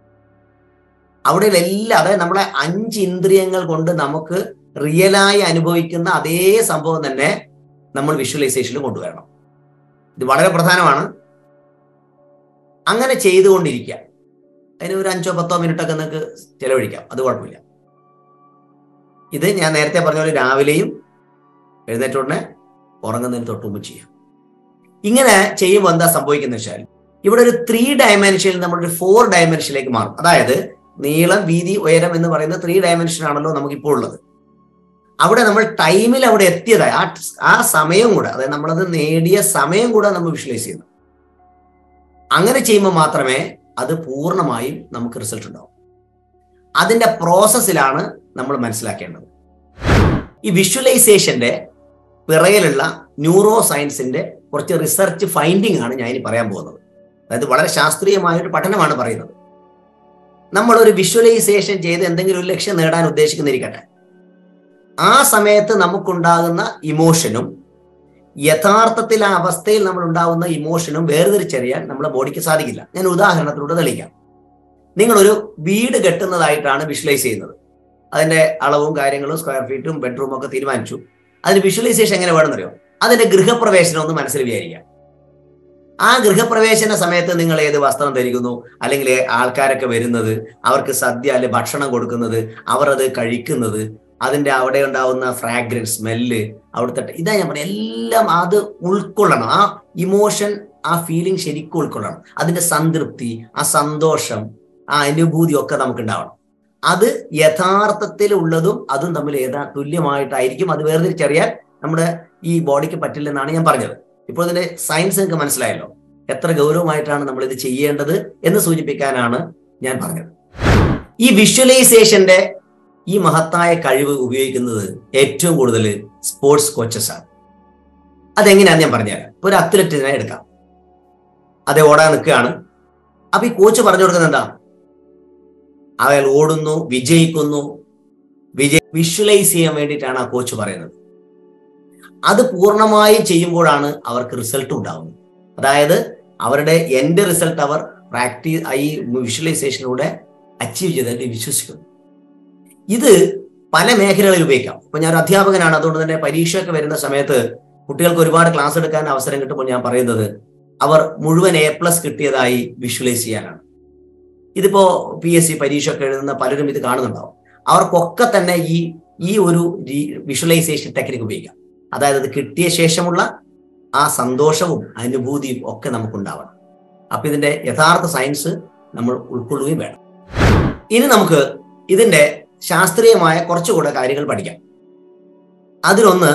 അവിടെ എല്ലാം, അതായത് നമ്മളെ 5 ഇന്ദ്രിയങ്ങൾ കൊണ്ട് നമുക്ക് റിയലായി അനുഭവിക്കുന്ന അതേ സംഭവം തന്നെ നമ്മൾ വിഷ്വലൈസേഷനിൽ കൊണ്ടുവരണം. ഇത് വളരെ പ്രധാനമാണ്. അങ്ങനെ ചെയ്തുകൊണ്ടിരിക്കുക. അതിന് ഒരു 5-10 മിനിറ്റൊക്കെ നിങ്ങൾക്ക് ചെലവഴിക്കാം. അത് കുഴപ്പമില്ല. ഇത് ഞാൻ നേരത്തെ പറഞ്ഞ പോലെ രാവിലെയും എഴുന്നേറ്റ ഉടനെ ഉറങ്ങുന്നതിന് തൊട്ട് മുമ്പ് ചെയ്യാം. ഇങ്ങനെ ചെയ്യുമ്പോൾ എന്താ സംഭവിക്കുന്നത് വെച്ചാൽ ഇവിടെ ഒരു 3 ഡയമെൻഷനിൽ നമ്മളൊരു 4 ഡയമെൻഷനിലേക്ക് മാറും. അതായത് നീളം, വീതി, ഉയരം എന്ന് പറയുന്ന 3 ഡയമെൻഷൻ ആണല്ലോ നമുക്കിപ്പോൾ ഉള്ളത്. അവിടെ നമ്മൾ ടൈമിൽ അവിടെ എത്തിയതായി ആ സമയം കൂടെ, അതായത് നമ്മളത് നേടിയ സമയം കൂടെ നമ്മൾ വിഷ്വലൈസ് ചെയ്യുന്നു. അങ്ങനെ ചെയ്യുമ്പോൾ മാത്രമേ അത് പൂർണ്ണമായും നമുക്ക് റിസൾട്ട് ഉണ്ടാവും. അതിന്റെ പ്രോസസ്സിലാണ് നമ്മൾ മനസ്സിലാക്കേണ്ടത്. ഈ വിഷ്വലൈസേഷന്റെ പിറകിലുള്ള ന്യൂറോ സയൻസിന്റെ കുറച്ച് റിസർച്ച് ഫൈൻഡിങ് ആണ് ഞാൻ ഇനി പറയാൻ പോകുന്നത്. അതായത് വളരെ ശാസ്ത്രീയമായ ഒരു പഠനമാണ് പറയുന്നത്. നമ്മളൊരു വിഷ്വലൈസേഷൻ ചെയ്ത് എന്തെങ്കിലും ഒരു ലക്ഷ്യം നേടാൻ ഉദ്ദേശിക്കുന്നിരിക്കട്ടെ, ആ സമയത്ത് നമുക്കുണ്ടാകുന്ന ഇമോഷനും യഥാർത്ഥത്തിൽ ആ അവസ്ഥയിൽ നമ്മൾ ഉണ്ടാകുന്ന ഇമോഷനും വേർതിരിച്ചറിയാൻ നമ്മുടെ ബോഡിക്ക് സാധിക്കില്ല. ഞാൻ ഉദാഹരണത്തിലൂടെ തെളിയിക്കാം. നിങ്ങളൊരു വീട് കെട്ടുന്നതായിട്ടാണ് വിഷ്വലൈസ് ചെയ്യുന്നത്. അതിന്റെ അളവും കാര്യങ്ങളും സ്ക്വയർ ഫീറ്റും ബെഡ്റൂമും ഒക്കെ തീരുമാനിച്ചു. അതിന് വിഷ്വലൈസേഷൻ എങ്ങനെ വേണമെന്നറിയോ? അതിന്റെ ഗൃഹപ്രവേശനം ഒന്ന് മനസ്സിൽ വിചാരിക്കാം. ആ ഗൃഹപ്രവേശന സമയത്ത് നിങ്ങൾ ഏത് വസ്ത്രം ധരിക്കുന്നു, അല്ലെങ്കിൽ ആൾക്കാരൊക്കെ വരുന്നത്, അവർക്ക് സദ്യ അല്ലെ ഭക്ഷണം കൊടുക്കുന്നത്, അവർ അത് കഴിക്കുന്നത്, അതിന്റെ അവിടെ ഉണ്ടാവുന്ന ഫ്രാഗ്രൻസ്, സ്മെല്ല്, അവിടുത്തെ ഇതാ ഞാൻ പറഞ്ഞ എല്ലാം അത് ഉൾക്കൊള്ളണം. ആ ഇമോഷൻ, ആ ഫീലിംഗ് ശരിക്കും ഉൾക്കൊള്ളണം. അതിന്റെ സംതൃപ്തി, ആ സന്തോഷം, ആ അനുഭൂതി ഒക്കെ നമുക്ക് ഉണ്ടാവണം. അത് യഥാർത്ഥത്തിൽ ഉള്ളതും അതും തമ്മിൽ തുല്യമായിട്ടായിരിക്കും. അത് വേർതിരിച്ചറിയാൻ നമ്മുടെ ഈ ബോഡിക്ക് പറ്റില്ലെന്നാണ് ഞാൻ പറഞ്ഞത്. ഇപ്പോൾ ഇതിന്റെ സയൻസ് നിങ്ങൾക്ക് മനസ്സിലായല്ലോ. എത്ര ഗൗരവമായിട്ടാണ് നമ്മൾ ഇത് ചെയ്യേണ്ടത് എന്ന് സൂചിപ്പിക്കാനാണ് ഞാൻ പറഞ്ഞത്. ഈ വിഷ്വലൈസേഷന്റെ ഈ മഹത്തായ കഴിവ് ഉപയോഗിക്കുന്നത് ഏറ്റവും കൂടുതൽ സ്പോർട്സ് കോച്ചസ് ആണ്. അതെങ്ങനെയാന്ന് ഞാൻ പറഞ്ഞുതരാം. ഇപ്പൊ ഒരു അത്ലറ്റിനെ എടുക്കാം. അത് ഓടാൻ നിൽക്കുകയാണ്. അപ്പൊ ഈ കോച്ച് പറഞ്ഞു കൊടുക്കുന്നത് എന്താ? അയാൾ ഓടുന്നു, വിജയിക്കുന്നു. വിഷ്വലൈസ് ചെയ്യാൻ വേണ്ടിയിട്ടാണ് ആ കോച്ച് പറയുന്നത്. അത് പൂർണ്ണമായും ചെയ്യുമ്പോഴാണ് അവർക്ക് റിസൾട്ട് ഉണ്ടാവുന്നത്. അതായത് അവരുടെ എൻഡ് റിസൾട്ട് അവർ ഈ വിഷ്വലൈസേഷനിലൂടെ അച്ചീവ് ചെയ്തതായിട്ട് വിശ്വസിക്കുന്നു. ഇത് പല മേഖലകളിൽ ഉപയോഗിക്കാം. ഇപ്പൊ ഞാൻ ഒരു അധ്യാപകനാണ്. അതുകൊണ്ട് തന്നെ പരീക്ഷയൊക്കെ വരുന്ന സമയത്ത് കുട്ടികൾക്ക് ഒരുപാട് ക്ലാസ് എടുക്കാൻ അവസരം കിട്ടുമ്പോൾ ഞാൻ പറയുന്നത് അവർ മുഴുവൻ A+ കിട്ടിയതായി വിഷ്വലൈസ് ചെയ്യാനാണ്. ഇതിപ്പോ PSC പരീക്ഷ ഒക്കെ എഴുതുന്ന പലരും ഇത് കാണുന്നുണ്ടാവും. അവർക്കൊക്കെ തന്നെ ഈ ഒരു വിഷ്വലൈസേഷൻ ടെക്നിക്ക് ഉപയോഗിക്കാം. അതായത് അത് കിട്ടിയ ശേഷമുള്ള ആ സന്തോഷവും അനുഭൂതിയും ഒക്കെ നമുക്കുണ്ടാവണം. അപ്പൊ ഇതിന്റെ യഥാർത്ഥ സയൻസ് നമ്മൾ ഉൾക്കൊള്ളുകയും വേണം. ഇനി നമുക്ക് ഇതിന്റെ ശാസ്ത്രീയമായ കുറച്ചുകൂടെ കാര്യങ്ങൾ പഠിക്കാം. അതിലൊന്ന്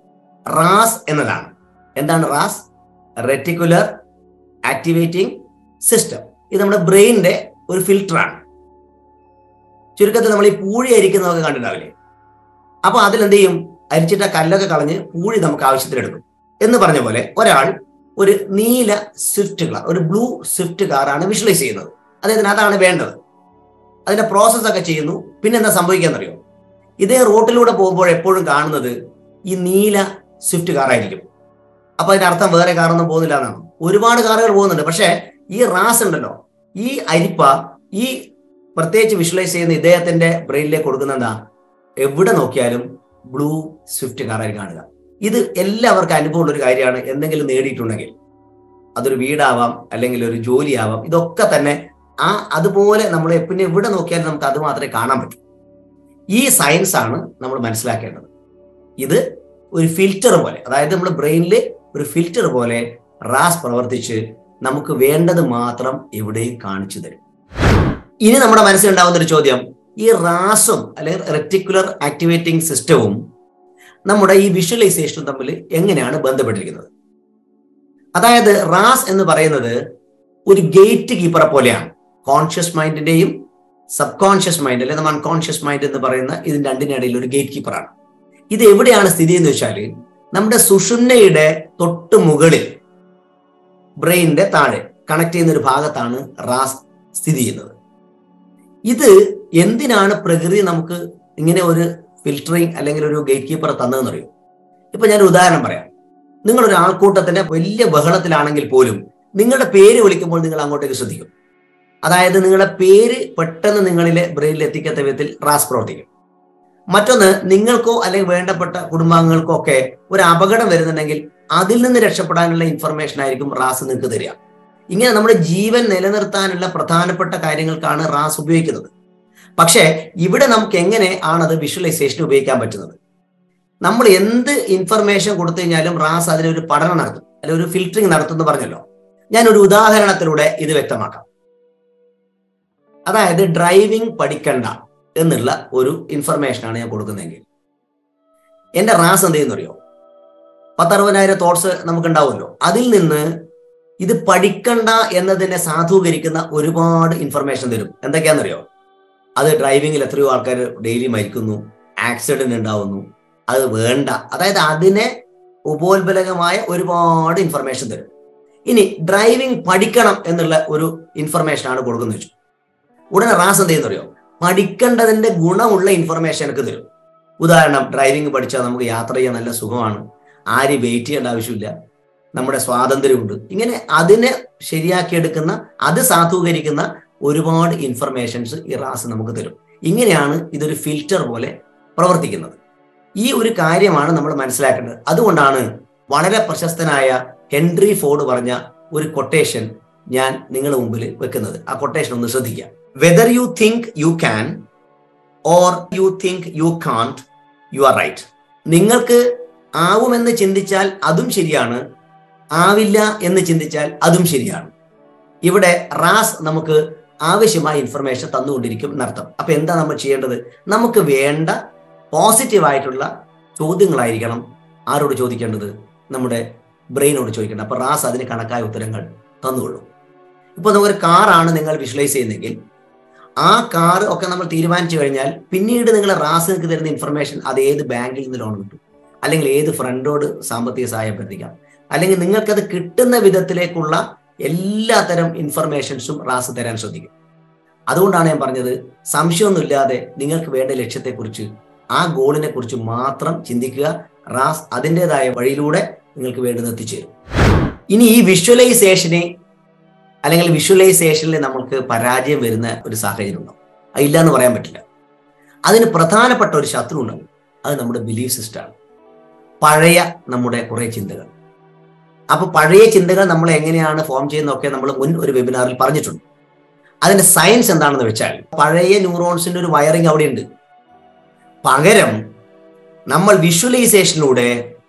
റാസ് എന്നതാണ്. എന്താണ് റാസ്? Reticular activating system. ഇത് നമ്മുടെ ബ്രെയിനിന്റെ ഒരു ഫിൽറ്ററാണ്. ചുരുക്കത്തിൽ നമ്മൾ ഈ പൂഴി അരിക്കുന്നതൊക്കെ കണ്ടിട്ടുണ്ടാവില്ലേ? അപ്പൊ അതിലെന്ത് ചെയ്യും? അരിച്ചിട്ട കല്ലൊക്കെ കളഞ്ഞ് പൂഴി നമുക്ക് ആവശ്യത്തിനെടുക്കും. എന്ന് പറഞ്ഞ പോലെ ഒരാൾ ഒരു നീല സ്വിഫ്റ്റ് കാർ, ഒരു ബ്ലൂ സ്വിഫ്റ്റ് കാറാണ് വിഷ്വലൈസ് ചെയ്യുന്നത്. അദ്ദേഹത്തിന് അതാണ് വേണ്ടത്. അതിന്റെ പ്രോസസ് ഒക്കെ ചെയ്യുന്നു. പിന്നെ എന്താ സംഭവിക്കാന്നറിയോ? ഇതേ റോട്ടിലൂടെ പോകുമ്പോൾ എപ്പോഴും കാണുന്നത് ഈ നീല സ്വിഫ്റ്റ് കാറായിരിക്കും. അപ്പൊ അതിന്റെ അർത്ഥം വേറെ കാറൊന്നും പോകുന്നില്ല എന്നാണ്. ഒരുപാട് കാറുകൾ പോകുന്നുണ്ട്. പക്ഷെ ഈ റാസ് ഉണ്ടല്ലോ, ഈ അരിപ്പ, ഈ പ്രത്യേകിച്ച് വിഷ്വലൈസ് ചെയ്യുന്ന ഇദ്ദേഹത്തിന്റെ ബ്രെയിനിലേക്ക് കൊടുക്കുന്ന എന്താ? എവിടെ നോക്കിയാലും ബ്ലൂ സ്വിഫ്റ്റ് കാറായി കാണുക. ഇത് എല്ലാവർക്കും അനുഭവമുള്ള ഒരു കാര്യമാണ്. എന്തെങ്കിലും നേടിയിട്ടുണ്ടെങ്കിൽ അതൊരു വീടാവാം, അല്ലെങ്കിൽ ഒരു ജോലിയാവാം. ഇതൊക്കെ തന്നെ അതുപോലെ നമ്മൾ പിന്നെ എവിടെ നോക്കിയാലും നമുക്ക് അത് മാത്രമേ കാണാൻ പറ്റൂ. ഈ സയൻസ് ആണ് നമ്മൾ മനസ്സിലാക്കേണ്ടത്. ഇത് ഒരു ഫിൽറ്റർ പോലെ, അതായത് നമ്മുടെ ബ്രെയിനിൽ ഒരു ഫിൽറ്റർ പോലെ റാസ് പ്രവർത്തിച്ച് നമുക്ക് വേണ്ടത് മാത്രം എവിടെയും കാണിച്ചു തരും. ഇനി നമ്മുടെ മനസ്സിലുണ്ടാവുന്ന ഒരു ചോദ്യം, ഈ റാസും അല്ലെങ്കിൽ റെറ്റിക്കുലർ ആക്ടിവേറ്റിംഗ് സിസ്റ്റവും നമ്മുടെ ഈ വിഷ്വലൈസേഷനും തമ്മിൽ എങ്ങനെയാണ് ബന്ധപ്പെട്ടിരിക്കുന്നത്? അതായത് റാസ് എന്ന് പറയുന്നത് ഒരു ഗേറ്റ് കീപ്പറെ പോലെയാണ്. കോൺഷ്യസ് മൈൻഡിന്റെയും സബ് കോൺഷ്യസ് മൈൻഡ്, അല്ലെങ്കിൽ അൺകോൺഷ്യസ് മൈൻഡ് എന്ന് പറയുന്ന ഇതിന്റെ രണ്ടിനിടയിൽ ഒരു ഗേറ്റ് കീപ്പറാണ്. ഇത് എവിടെയാണ് സ്ഥിതി എന്ന് വെച്ചാൽ നമ്മുടെ സുഷുമ്നയുടെ തൊട്ട് മുകളിൽ, ബ്രെയിനിന്റെ താഴെ കണക്ട് ചെയ്യുന്ന ഒരു ഭാഗത്താണ് റാസ് സ്ഥിതി ചെയ്യുന്നത്. ഇത് എന്തിനാണ് പ്രകൃതി നമുക്ക് ഇങ്ങനെ ഒരു ഫിൽറ്ററിങ് അല്ലെങ്കിൽ ഒരു ഗേറ്റ് കീപ്പർ തന്നതെന്നറിയോ? ഇപ്പൊ ഞാൻ ഒരു ഉദാഹരണം പറയാം. നിങ്ങളൊരു ആൾക്കൂട്ടത്തിന്റെ വലിയ ബഹളത്തിലാണെങ്കിൽ പോലും നിങ്ങളുടെ പേര് വിളിക്കുമ്പോൾ നിങ്ങൾ അങ്ങോട്ടേക്ക് ശ്രദ്ധിക്കും. അതായത് നിങ്ങളുടെ പേര് പെട്ടെന്ന് നിങ്ങളിലെ ബ്രെയിനിൽ എത്തിക്കാത്ത വിധത്തിൽ റാസ് പ്രവർത്തിക്കും. മറ്റൊന്ന്, നിങ്ങൾക്കോ അല്ലെങ്കിൽ വേണ്ടപ്പെട്ട കുടുംബാംഗങ്ങൾക്കോ ഒക്കെ ഒരു അപകടം വരുന്നുണ്ടെങ്കിൽ അതിൽ നിന്ന് രക്ഷപ്പെടാനുള്ള ഇൻഫർമേഷൻ ആയിരിക്കും റാസ് നിങ്ങൾക്ക് തരിക. ഇങ്ങനെ നമ്മുടെ ജീവൻ നിലനിർത്താനുള്ള പ്രധാനപ്പെട്ട കാര്യങ്ങൾക്കാണ് റാസ് ഉപയോഗിക്കുന്നത്. പക്ഷേ ഇവിടെ നമുക്ക് എങ്ങനെ ആണത് വിഷ്വലൈസേഷൻ ഉപയോഗിക്കാൻ പറ്റുന്നത്? നമ്മൾ എന്ത് ഇൻഫർമേഷൻ കൊടുത്തു കഴിഞ്ഞാലും റാസ് അതിനൊരു പഠനം നടത്തും. അല്ലെങ്കിൽ ഒരു ഫിൽറ്ററിങ് നടത്തുമെന്ന് പറഞ്ഞല്ലോ. ഞാനൊരു ഉദാഹരണത്തിലൂടെ ഇത് വ്യക്തമാക്കാം. അതായത് ഡ്രൈവിംഗ് പഠിക്കണ്ട എന്നുള്ള ഒരു ഇൻഫർമേഷനാണ് ഞാൻ കൊടുക്കുന്നതെങ്കിൽ എന്റെ റാസ് എന്ത് ചെയ്യുന്നറിയോ? 10,000-60,000 തോട്ട്സ് നമുക്ക് ഉണ്ടാവുമല്ലോ. അതിൽ നിന്ന് ഇത് പഠിക്കണ്ട എന്നതിനെ സാധൂകരിക്കുന്ന ഒരുപാട് ഇൻഫർമേഷൻ തരും. എന്തൊക്കെയാണെന്നറിയോ? അത് ഡ്രൈവിങ്ങിൽ എത്രയോ ആൾക്കാർ ഡെയിലി മരിക്കുന്നു, ആക്സിഡന്റ് ഉണ്ടാവുന്നു, അത് വേണ്ട. അതായത് അതിനെ ഉപോത്ബലകമായ ഒരുപാട് ഇൻഫർമേഷൻ തരും. ഇനി ഡ്രൈവിംഗ് പഠിക്കണം എന്നുള്ള ഒരു ഇൻഫർമേഷൻ ആണ് കൊടുക്കുന്നത് വെച്ചു. ഉടനെ റാസ് എന്ത് ചെയ്യുന്നറിയോ? പഠിക്കേണ്ടതിന്റെ ഗുണമുള്ള ഇൻഫർമേഷൻ എനിക്ക് തരും. ഉദാഹരണം, ഡ്രൈവിംഗ് പഠിച്ചാൽ നമുക്ക് യാത്ര ചെയ്യാൻ നല്ല സുഖമാണ്, ആരും വെയിറ്റ് ചെയ്യേണ്ട ആവശ്യമില്ല, നമ്മുടെ സ്വാതന്ത്ര്യമുണ്ട്. ഇങ്ങനെ അതിനെ ശരിയാക്കിയെടുക്കുന്ന, അത് സാധൂകരിക്കുന്ന ഒരുപാട് ഇൻഫർമേഷൻസ് ഈ റാസ് നമുക്ക് തരും. ഇങ്ങനെയാണ് ഇതൊരു ഫിൽറ്റർ പോലെ പ്രവർത്തിക്കുന്നത്. ഈ ഒരു കാര്യമാണ് നമ്മൾ മനസ്സിലാക്കേണ്ടത്. അതുകൊണ്ടാണ് വളരെ പ്രശസ്തനായ ഹെൻറി ഫോർഡ് പറഞ്ഞ ഒരു കൊട്ടേഷൻ ഞാൻ നിങ്ങളുടെ മുമ്പിൽ വെക്കുന്നത്. ആ കൊട്ടേഷൻ ഒന്ന് ശ്രദ്ധിക്കുക. Whether you think you can or you think you can't, you are right. നിങ്ങൾക്ക് ആവുമെന്ന് ചിന്തിച്ചാൽ അതും ശരിയാണ്, ആവില്ല എന്ന് ചിന്തിച്ചാൽ അതും ശരിയാണ്. ഇവിടെ റാസ് നമുക്ക് ആവശ്യമായ ഇൻഫർമേഷൻ തന്നുകൊണ്ടിരിക്കും എന്നർത്ഥം. അപ്പൊ എന്താ നമ്മൾ ചെയ്യേണ്ടത്? നമുക്ക് വേണ്ട പോസിറ്റീവായിട്ടുള്ള ചോദ്യങ്ങളായിരിക്കണം ആരോട് ചോദിക്കേണ്ടത്? നമ്മുടെ ബ്രെയിനോട് ചോദിക്കേണ്ടത്. അപ്പൊ റാസ് അതിന് കണക്കായ ഉത്തരങ്ങൾ തന്നുകൊള്ളും. ഇപ്പൊ നമുക്കൊരു കാറാണ് നിങ്ങൾ വിഷ്വലൈസ് ചെയ്യുന്നെങ്കിൽ ആ കാർ ഒക്കെ നമ്മൾ തീരുമാനിച്ചു കഴിഞ്ഞാൽ പിന്നീട് നിങ്ങൾ റാസ് നിങ്ങൾക്ക് തരുന്ന ഇൻഫർമേഷൻ അത് ഏത് ബാങ്കിൽ നിന്ന് ലോൺ കിട്ടും, അല്ലെങ്കിൽ ഏത് ഫ്രണ്ടോട് സാമ്പത്തിക സഹായം എത്തിക്കാം, അല്ലെങ്കിൽ നിങ്ങൾക്കത് കിട്ടുന്ന വിധത്തിലേക്കുള്ള എല്ലാത്തരം ഇൻഫർമേഷൻസും റാസ് തരാൻ ശ്രദ്ധിക്കും. അതുകൊണ്ടാണ് ഞാൻ പറഞ്ഞത്, സംശയമൊന്നുമില്ലാതെ നിങ്ങൾക്ക് വേണ്ട ലക്ഷ്യത്തെക്കുറിച്ച്, ആ ഗോളിനെ കുറിച്ച് മാത്രം ചിന്തിക്കുക. റാസ് അതിൻ്റെതായ വഴിയിലൂടെ നിങ്ങൾക്ക് വേണ്ടത് എത്തിച്ചേരും. ഇനി ഈ വിഷ്വലൈസേഷനിൽ നമുക്ക് പരാജയം വരുന്ന ഒരു സാഹചര്യം ഉണ്ടാവും. അതില്ല എന്ന് പറയാൻ പറ്റില്ല. അതിന് പ്രധാനപ്പെട്ട ഒരു ശത്രു ഉണ്ടാവും. അത് നമ്മുടെ ബിലീഫ് സിസ്റ്റമാണ്, പഴയ നമ്മുടെ കുറെ ചിന്തകൾ. അപ്പൊ പഴയ ചിന്തകൾ നമ്മൾ എങ്ങനെയാണ് ഫോം ചെയ്യുന്നതൊക്കെ നമ്മൾ മുൻ ഒരു വെബിനാറിൽ പറഞ്ഞിട്ടുണ്ട്. അതിന്റെ സയൻസ് എന്താണെന്ന് വെച്ചാൽ, പഴയ ന്യൂറോൺസിന്റെ ഒരു വയറിംഗ് അവിടെ ഉണ്ട്. പകരം നമ്മൾ വിഷ്വലൈസേഷനിലൂടെ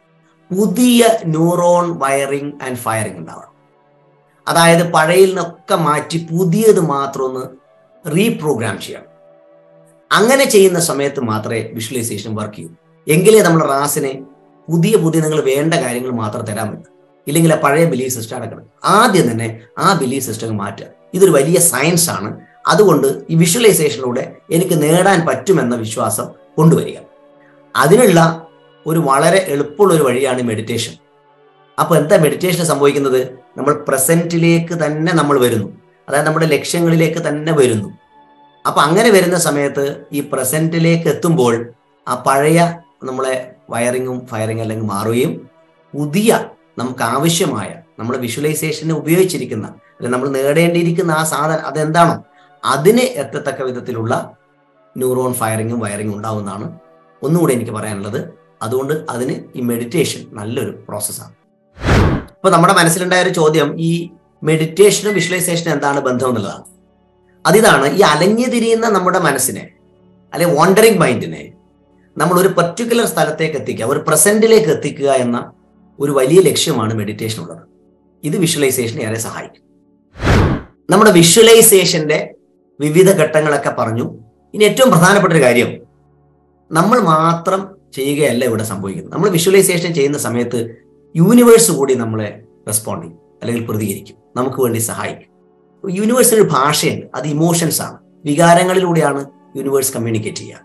പുതിയ ന്യൂറോൺ വയറിംഗ് ആൻഡ് ഫയറിംഗ് ഉണ്ടാവണം. അതായത് പഴയിൽ നിന്നൊക്കെ മാറ്റി പുതിയത് മാത്രം ഒന്ന് റീപ്രോഗ്രാം ചെയ്യണം. അങ്ങനെ ചെയ്യുന്ന സമയത്ത് മാത്രമേ വിഷ്വലൈസേഷൻ വർക്ക് ചെയ്യൂ. എങ്കിലേ നമ്മൾ റാസിനെ പുതിയ നിങ്ങൾ വേണ്ട കാര്യങ്ങൾ മാത്രം തരാൻ പറ്റും. ഇല്ലെങ്കിൽ ആ പഴയ ബിലീഫ് സിസ്റ്റം അടക്കണം. ആദ്യം തന്നെ ആ ബിലീഫ് സിസ്റ്റം മാറ്റുക. ഇതൊരു വലിയ സയൻസ് ആണ്. അതുകൊണ്ട് ഈ വിഷ്വലൈസേഷനിലൂടെ എനിക്ക് നേടാൻ പറ്റുമെന്ന വിശ്വാസം കൊണ്ടുവരിക. അതിനുള്ള ഒരു വളരെ എളുപ്പമുള്ള ഒരു വഴിയാണ് മെഡിറ്റേഷൻ. അപ്പൊ എന്താ മെഡിറ്റേഷൻ സംഭവിക്കുന്നത്? നമ്മൾ പ്രസന്റിലേക്ക് തന്നെ നമ്മൾ വരുന്നു. അതായത് നമ്മുടെ ലക്ഷ്യങ്ങളിലേക്ക് തന്നെ വരുന്നു. അപ്പൊ അങ്ങനെ വരുന്ന സമയത്ത് ഈ പ്രസന്റിലേക്ക് എത്തുമ്പോൾ ആ പഴയ നമ്മളെ വയറിങ്ങും ഫയറിങ്ങും അല്ലെങ്കിൽ മാറുകയും പുതിയ നമുക്ക് ആവശ്യമായ നമ്മുടെ വിഷ്വലൈസേഷനെ ഉപയോഗിച്ചിരിക്കുന്ന അല്ലെങ്കിൽ നമ്മൾ നേടേണ്ടിയിരിക്കുന്ന ആ സാധനം അതെന്താണോ അതിനെ എത്തത്തക്ക വിധത്തിലുള്ള ന്യൂറോൺ ഫയറിങ്ങും വയറിങ്ങും ഉണ്ടാവുന്നതാണ് ഒന്നുകൂടെ എനിക്ക് പറയാനുള്ളത്. അതുകൊണ്ട് അതിന് ഈ മെഡിറ്റേഷൻ നല്ലൊരു പ്രോസസ്സാണ്. ഇപ്പൊ നമ്മുടെ മനസ്സിലുണ്ടായ ഒരു ചോദ്യം, ഈ മെഡിറ്റേഷനും വിഷ്വലൈസേഷനും എന്താണ് ബന്ധം എന്നുള്ളതാണ്. അതിതാണ്, ഈ അലഞ്ഞു തിരിയുന്ന നമ്മുടെ മനസ്സിനെ അല്ലെങ്കിൽ വാണ്ടറിങ് മൈൻഡിനെ നമ്മൾ ഒരു പർട്ടിക്കുലർ സ്ഥലത്തേക്ക് എത്തിക്കുക, ഒരു പ്രസന്റിലേക്ക് എത്തിക്കുക എന്ന ഒരു വലിയ ലക്ഷ്യമാണ് മെഡിറ്റേഷൻ ഉള്ളത്. ഇത് വിഷ്വലൈസേഷനെ ഏറെ സഹായിക്കും. നമ്മുടെ വിഷ്വലൈസേഷന്റെ വിവിധ ഘട്ടങ്ങളൊക്കെ പറഞ്ഞു. ഇനി ഏറ്റവും പ്രധാനപ്പെട്ട ഒരു കാര്യം, നമ്മൾ മാത്രം ചെയ്യുകയല്ല ഇവിടെ സംഭവിക്കുന്നത്. നമ്മൾ വിഷ്വലൈസേഷൻ ചെയ്യുന്ന സമയത്ത് യൂണിവേഴ്സ് കൂടി നമ്മളെ റെസ്പോണ്ട് ചെയ്യും അല്ലെങ്കിൽ പ്രതികരിക്കും, നമുക്ക് വേണ്ടി സഹായിക്കും. യൂണിവേഴ്സിന് ഒരു ഭാഷയുണ്ട്, അത് ഇമോഷൻസ് ആണ്. വികാരങ്ങളിലൂടെയാണ് യൂണിവേഴ്സ് കമ്മ്യൂണിക്കേറ്റ് ചെയ്യുക.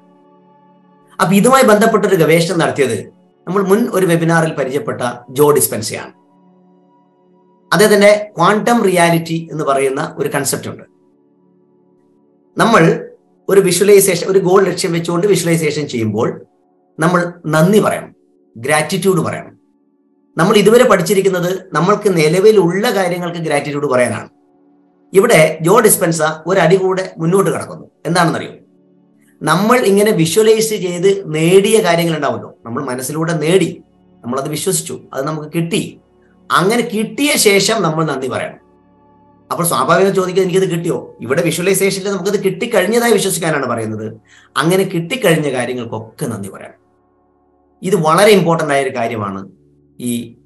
അപ്പൊ ഇതുമായി ബന്ധപ്പെട്ടൊരു ഗവേഷണം നടത്തിയത് നമ്മൾ മുൻ ഒരു വെബിനാറിൽ പരിചയപ്പെട്ട ജോ ഡിസ്പെൻസയാണ്. അദ്ദേഹത്തിന്റെ ക്വാണ്ടം റിയാലിറ്റി എന്ന് പറയുന്ന ഒരു കൺസെപ്റ്റ് ഉണ്ട്. നമ്മൾ ഒരു വിഷ്വലൈസേഷൻ, ഒരു ഗോൾ ലക്ഷ്യം വെച്ചുകൊണ്ട് വിഷ്വലൈസേഷൻ ചെയ്യുമ്പോൾ നമ്മൾ നന്ദി പറയണം, ഗ്രാറ്റിറ്റ്യൂഡ് പറയണം. നമ്മൾ ഇതുവരെ പഠിച്ചിരിക്കുന്നത് നമ്മൾക്ക് നിലവിലുള്ള കാര്യങ്ങൾക്ക് ഗ്രാറ്റിറ്റ്യൂഡ് പറയാനാണ്. ഇവിടെ ജോ ഡിസ്പെൻസ ഒരടി കൂടെ മുന്നോട്ട് കടക്കുന്നു. എന്താണെന്നറിയോ? നമ്മൾ ഇങ്ങനെ വിഷ്വലൈസ് ചെയ്ത് നേടിയ കാര്യങ്ങൾ ഉണ്ടാവുമല്ലോ, നമ്മൾ മനസ്സിലൂടെ നേടി, നമ്മളത് വിശ്വസിച്ചു, അത് നമുക്ക് കിട്ടി. അങ്ങനെ കിട്ടിയ ശേഷം നമ്മൾ നന്ദി പറയണം. അപ്പോൾ സ്വാഭാവികം ചോദിക്കുക, എനിക്കത് കിട്ടിയോ? ഇവിടെ വിഷ്വലൈസേഷനിൽ നമുക്കത് കിട്ടിക്കഴിഞ്ഞതായി വിശ്വസിക്കാനാണ് പറയുന്നത്. അങ്ങനെ കിട്ടിക്കഴിഞ്ഞ കാര്യങ്ങൾക്കൊക്കെ നന്ദി പറയണം. ഇത് വളരെ ഇമ്പോർട്ടൻ്റ് ആയ ഒരു കാര്യമാണ് ഈ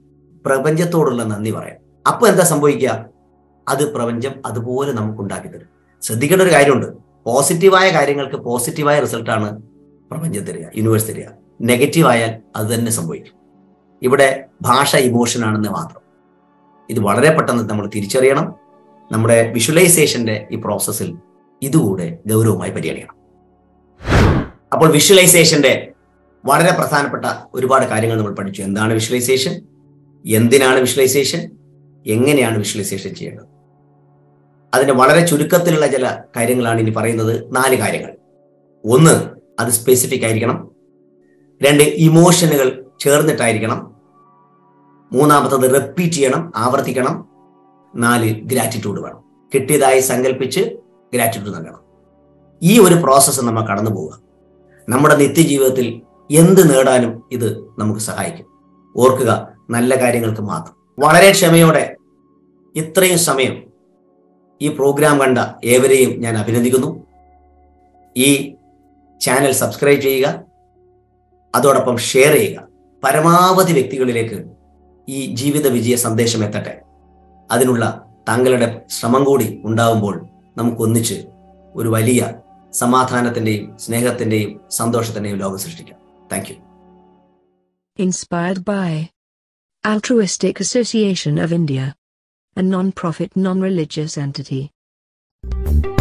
പ്രപഞ്ചത്തോടുള്ള നന്ദി പറയാം. അപ്പൊ എന്താ സംഭവിക്കുക? അത് പ്രപഞ്ചം അതുപോലെ നമുക്ക് ഉണ്ടാക്കി തരും. ശ്രദ്ധിക്കേണ്ട ഒരു കാര്യമുണ്ട്, പോസിറ്റീവായ കാര്യങ്ങൾക്ക് പോസിറ്റീവായ റിസൾട്ടാണ് പ്രപഞ്ചം തരിക, യൂണിവേഴ്സ് തരിക. നെഗറ്റീവ് ആയാൽ അത് തന്നെ സംഭവിക്കും. ഇവിടെ ഭാഷ ഇമോഷനാണെന്ന് മാത്രം. ഇത് വളരെ പെട്ടെന്ന് നമ്മൾ തിരിച്ചറിയണം. നമ്മുടെ വിഷ്വലൈസേഷന്റെ ഈ പ്രോസസ്സിൽ ഇതുകൂടെ ഗൗരവമായി പരിഗണിക്കണം. അപ്പോൾ വിഷ്വലൈസേഷന്റെ വളരെ പ്രധാനപ്പെട്ട ഒരുപാട് കാര്യങ്ങൾ നമ്മൾ പഠിച്ചു. എന്താണ് വിഷ്വലൈസേഷൻ, എന്തിനാണ് വിഷ്വലൈസേഷൻ, എങ്ങനെയാണ് വിഷ്വലൈസേഷൻ ചെയ്യേണ്ടത്. അതിന്റെ വളരെ ചുരുക്കത്തിലുള്ള ചില കാര്യങ്ങളാണ് ഇനി പറയുന്നത്. 4 കാര്യങ്ങൾ. 1, അത് സ്പെസിഫിക് ആയിരിക്കണം. 2, ഇമോഷനുകൾ ചേർന്നിട്ടായിരിക്കണം. 3, റിപ്പീറ്റ് ചെയ്യണം, ആവർത്തിക്കണം. 4, ഗ്രാറ്റിറ്റ്യൂഡ് വേണം. കിട്ടിയതായി സങ്കല്പിച്ച് ഗ്രാറ്റിറ്റ്യൂഡ് നൽകണം. ഈ ഒരു പ്രോസസ്സ് നമ്മൾ കടന്നു പോവുക. നമ്മുടെ നിത്യജീവിതത്തിൽ എന്ത് നേടാനും ഇത് നമുക്ക് സഹായിക്കും. ഓർക്കുക, നല്ല കാര്യങ്ങൾക്ക് മാത്രം. വളരെ ക്ഷമയോടെ ഇത്രയും സമയം ഈ പ്രോഗ്രാം കണ്ട ഏവരെയും ഞാൻ അഭിനന്ദിക്കുന്നു. ഈ ചാനൽ സബ്സ്ക്രൈബ് ചെയ്യുക, അതോടൊപ്പം ഷെയർ ചെയ്യുക. പരമാവധി വ്യക്തികളിലേക്ക് ഈ ജീവിത വിജയ സന്ദേശം എത്തട്ടെ. അതിനുള്ള താങ്കളുടെ ശ്രമം കൂടി ഉണ്ടാവുമ്പോൾ നമുക്കൊന്നിച്ച് ഒരു വലിയ സമാധാനത്തിന്റെയും സ്നേഹത്തിന്റെയും സന്തോഷത്തിന്റെയും ലോകം സൃഷ്ടിക്കാം. Thank you. Inspired by Altruistic Association of India, a non-profit non-religious entity.